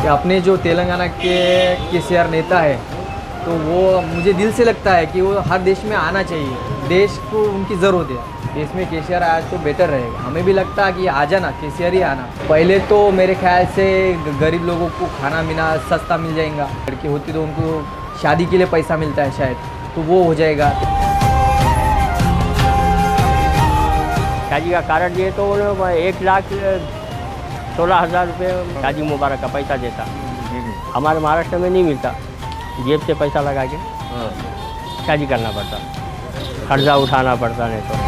कि अपने जो तेलंगाना के केसीआर नेता है, तो वो मुझे दिल से लगता है कि वो हर देश में आना चाहिए। देश को उनकी ज़रूरत है। देश में केसीआर आया तो बेटर रहेगा। हमें भी लगता है कि आ जाना, केसीआर ही आना। पहले तो मेरे ख्याल से गरीब लोगों को खाना पीना सस्ता मिल जाएगा। लड़की होती तो उनको शादी के लिए पैसा मिलता है शायद, तो वो हो जाएगा। शादी का कारण दिए तो 1,16,000 रुपये शादी मुबारक का पैसा देता। हमारे महाराष्ट्र में नहीं मिलता, जेब से पैसा लगा के शादी करना पड़ता, कर्जा उठाना पड़ता, नहीं तो